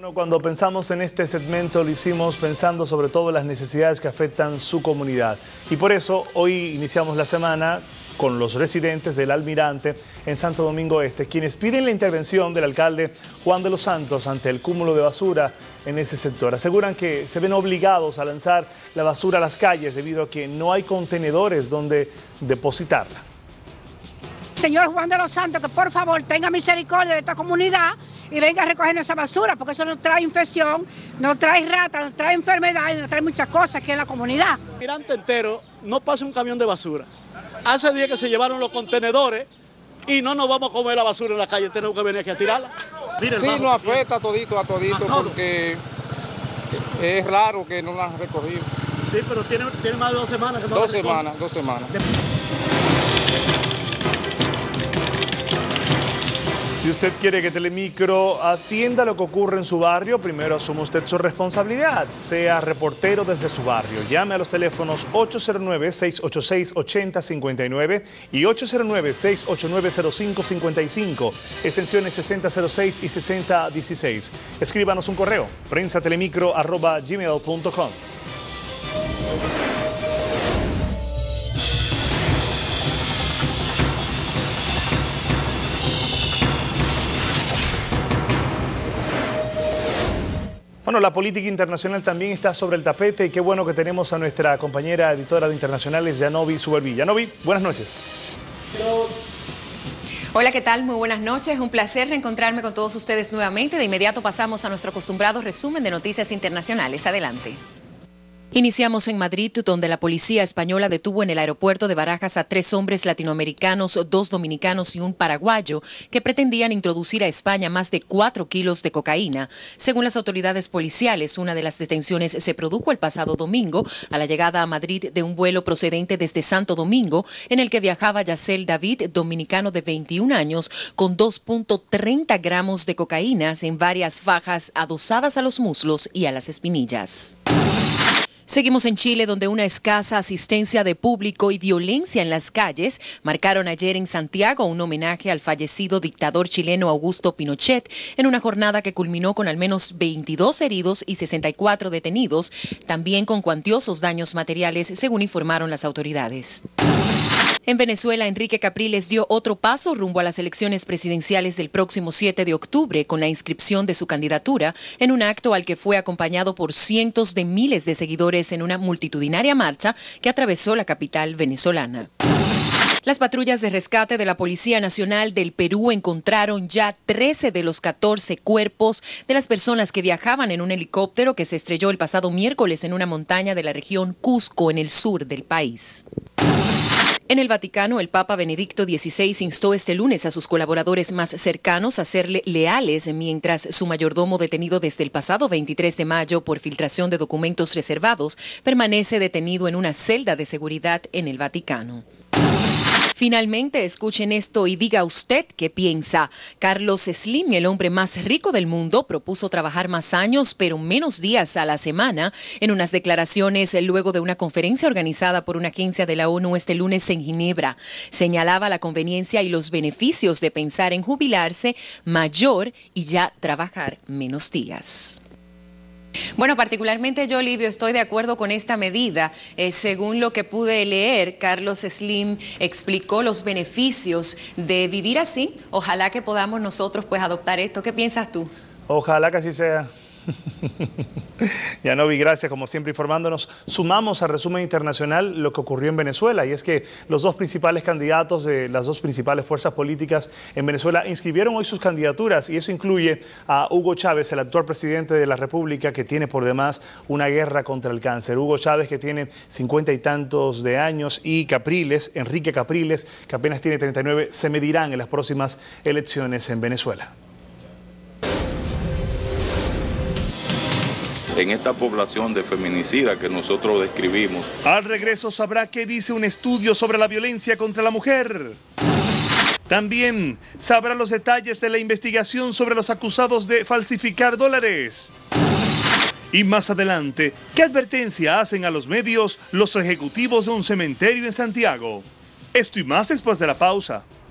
Bueno, cuando pensamos en este segmento lo hicimos pensando sobre todo en las necesidades que afectan su comunidad. Y por eso hoy iniciamos la semana con los residentes del Almirante en Santo Domingo Este, quienes piden la intervención del alcalde Juan de los Santos ante el cúmulo de basura en ese sector. Aseguran que se ven obligados a lanzar la basura a las calles debido a que no hay contenedores donde depositarla. Señor Juan de los Santos, que por favor tenga misericordia de esta comunidad y venga a recoger esa basura, porque eso nos trae infección, nos trae ratas, nos trae enfermedades, nos trae muchas cosas aquí en la comunidad. El Almirante entero no pasa un camión de basura. Hace días que se llevaron los contenedores y no nos vamos a comer la basura en la calle, tenemos que venir aquí a tirarla. Miren, sí, nos afecta a todito, porque es raro que no la han recogido. Sí, pero tiene más de 2 semanas que no Dos semanas. Si usted quiere que Telemicro atienda lo que ocurre en su barrio, primero asuma usted su responsabilidad. Sea reportero desde su barrio. Llame a los teléfonos 809-686-8059 y 809-689-0555, extensiones 6006 y 6016. Escríbanos un correo, prensatelemicro@gmail.com. Bueno, la política internacional también está sobre el tapete y qué bueno que tenemos a nuestra compañera editora de internacionales, Yanovi Suberví. Yanovi, buenas noches. Hola, ¿qué tal? Muy buenas noches. Un placer reencontrarme con todos ustedes nuevamente. De inmediato pasamos a nuestro acostumbrado resumen de noticias internacionales. Adelante. Iniciamos en Madrid, donde la policía española detuvo en el aeropuerto de Barajas a 3 hombres latinoamericanos, 2 dominicanos y un paraguayo que pretendían introducir a España más de 4 kilos de cocaína. Según las autoridades policiales, una de las detenciones se produjo el pasado domingo a la llegada a Madrid de un vuelo procedente desde Santo Domingo, en el que viajaba Yacel David, dominicano de 21 años, con 2.30 gramos de cocaína en varias fajas adosadas a los muslos y a las espinillas. Seguimos en Chile, donde una escasa asistencia de público y violencia en las calles marcaron ayer en Santiago un homenaje al fallecido dictador chileno Augusto Pinochet en una jornada que culminó con al menos 22 heridos y 64 detenidos, también con cuantiosos daños materiales, según informaron las autoridades. En Venezuela, Enrique Capriles dio otro paso rumbo a las elecciones presidenciales del próximo 7 de octubre con la inscripción de su candidatura en un acto al que fue acompañado por cientos de miles de seguidores en una multitudinaria marcha que atravesó la capital venezolana. Las patrullas de rescate de la Policía Nacional del Perú encontraron ya 13 de los 14 cuerpos de las personas que viajaban en un helicóptero que se estrelló el pasado miércoles en una montaña de la región Cusco, en el sur del país. En el Vaticano, el Papa Benedicto XVI instó este lunes a sus colaboradores más cercanos a serle leales mientras su mayordomo, detenido desde el pasado 23 de mayo por filtración de documentos reservados, permanece detenido en una celda de seguridad en el Vaticano. Finalmente, escuchen esto y diga usted qué piensa. Carlos Slim, el hombre más rico del mundo, propuso trabajar más años pero menos días a la semana en unas declaraciones luego de una conferencia organizada por una agencia de la ONU este lunes en Ginebra. Señalaba la conveniencia y los beneficios de pensar en jubilarse mayor y ya trabajar menos días. Bueno, particularmente yo, Livio, estoy de acuerdo con esta medida. Según lo que pude leer, Carlos Slim explicó los beneficios de vivir así. Ojalá que podamos nosotros pues adoptar esto. ¿Qué piensas tú? Ojalá que así sea. Yanovi, gracias, como siempre informándonos. Sumamos al resumen internacional lo que ocurrió en Venezuela, y es que los 2 principales candidatos de las 2 principales fuerzas políticas en Venezuela inscribieron hoy sus candidaturas, y eso incluye a Hugo Chávez, el actual presidente de la República, que tiene por demás una guerra contra el cáncer. Hugo Chávez, que tiene 50 y tantos de años, y Capriles, Enrique Capriles, que apenas tiene 39, se medirán en las próximas elecciones en Venezuela. En esta población de feminicidas que nosotros describimos. Al regreso sabrá qué dice un estudio sobre la violencia contra la mujer. También sabrá los detalles de la investigación sobre los acusados de falsificar dólares. Y más adelante, ¿qué advertencia hacen a los medios los ejecutivos de un cementerio en Santiago? Esto y más después de la pausa.